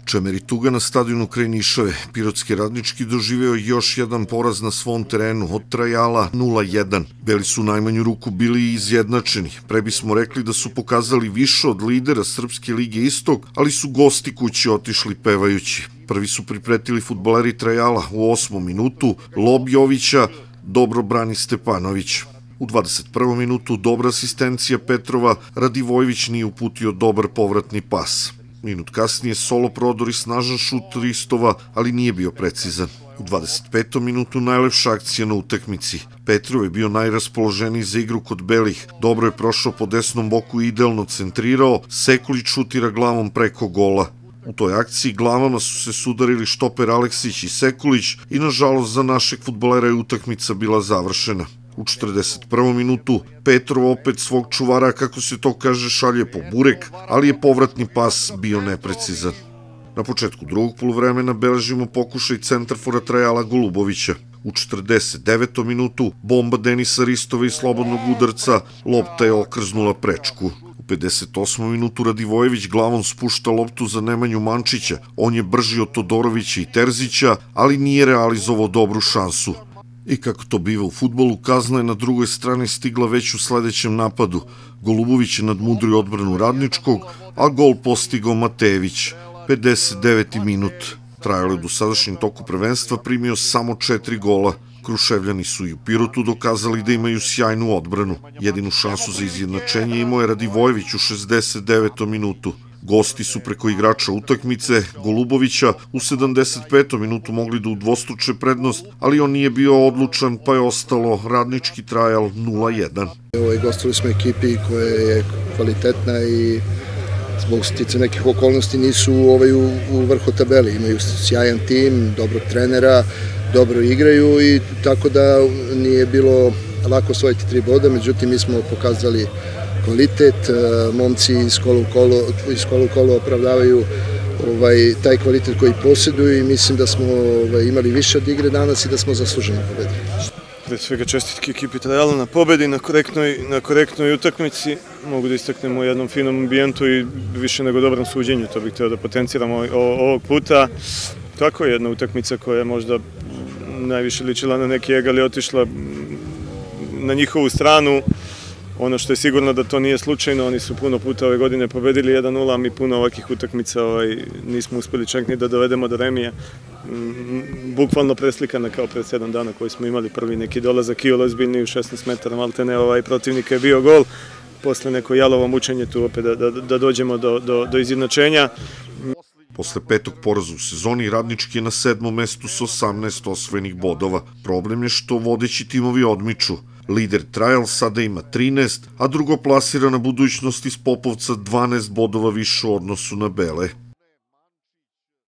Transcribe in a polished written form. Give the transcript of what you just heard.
Čemer i tuga na stadionu kraj Nišave. Pirotski Radnički doživeo još jedan poraz na svom terenu od Trajala 0-1. Beli su u najmanju ruku bili izjednačeni. Pre bismo rekli da su pokazali više od lidera Srpske lige Istok, ali su gosti kući otišli pevajući. Prvi su pripretili fudbaleri Trajala u 8. minutu, lob Jovića, dobro brani Stepanović. U 21. minutu dobra asistencija Petrova, Radivojević nije uputio dobar povratni pas. Minut kasnije solo prodor i snažan šut Ristova, ali nije bio precizan. U 25. minutu najlepša akcija na utakmici. Petrov je bio najraspoloženiji za igru kod belih. Dobro je prošao po desnom boku i idealno centrirao, Sekulić šutira glavom preko gola. U toj akciji glavama su se sudarili štoper Aleksić i Sekulić i nažalost za našeg fudbalera je utakmica bila završena. U 41. minutu Petrov opet svog čuvara, kako se to kaže, šalje po burek, ali je povratni pas bio neprecizan. Na početku drugog poluvremena beležimo pokušaj centarfora Trajala Golubovića. U 49. minutu bomba Denisa Ristova i slobodnog udarca, lopta je okrznula prečku. U 58. minutu Radivojević glavom spušta loptu za Nemanju Mančića, on je brži od Todorovića i Terzića, ali nije realizovao dobru šansu. I kako to biva u fudbalu, kazna je na drugoj strani stigla već u sledećem napadu. Golubović je nadmudrio odbranu Radničkog, a gol postigao Matejević. 59. minut. Trajalo je do sadašnjem toku prvenstva primio samo 4 gola. Kruševljani su i u Pirotu dokazali da imaju sjajnu odbranu. Jedinu šansu za izjednačenje imao je Radivojević u 69. minutu. Gosti su preko igrača utakmice, Golubovića, u 75. minutu mogli da udvostruče prednost, ali on nije bio odlučan, pa je ostalo Radnički Trajal 0-1. Gostovali smo ekipi koja je kvalitetna i zbog sticaja nekih okolnosti nisu u vrhu tabeli. Imaju sjajan tim, dobrog trenera, dobro igraju i tako da nije bilo lako osvojiti 3 boda, međutim mi smo pokazali kvalitet, momci iz kola u kolo opravdavaju taj kvalitet koji posjeduju i mislim da smo imali više od igre danas i da smo zasluženo pobedili. Pre svega čestitke ekipi Trajala na pobedi, na korektnoj utakmici. Mogu da istaknemo u jednom finom ambijentu i više nego dobrom suđenju, to bih hteo da potenciram ovog puta. Tako je jedna utakmica koja je možda najviše ličila na neki egal i otišla na njihovu stranu. Ono što je sigurno da to nije slučajno, oni su puno puta ove godine pobedili 1-0, a mi puno ovakih utakmica nismo uspeli čak ni da dovedemo do remija. Bukvalno preslikana kao pred 7 dana koji smo imali prvi neki dolazak i ozbiljni u 16 metara, maltene protivnika je bio gol. Posle neko jalovo mučenje tu opet da dođemo do izjednačenja. Posle 5. poraza u sezoni Radnički je na 7. mestu sa 18 osvojenih bodova. Problem je što vodeći timovi odmiču. Lider Trajal sada ima 13, a drugoplasirana Budućnost iz Popovca 12 bodova više u odnosu na Bele.